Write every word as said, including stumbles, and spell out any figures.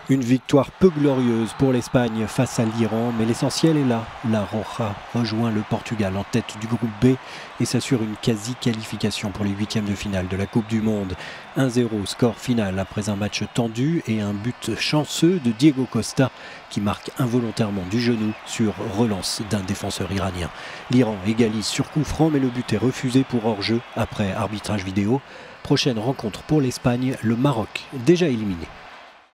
Une victoire peu glorieuse pour l'Espagne face à l'Iran, mais l'essentiel est là. La Roja rejoint le Portugal en tête du groupe B et s'assure une quasi-qualification pour les huitièmes de finale de la Coupe du Monde. un zéro score final après un match tendu et un but chanceux de Diego Costa qui marque involontairement du genou sur relance d'un défenseur iranien. L'Iran égalise sur coup franc, mais le but est refusé pour hors-jeu après arbitrage vidéo. Prochaine rencontre pour l'Espagne, le Maroc, déjà éliminé.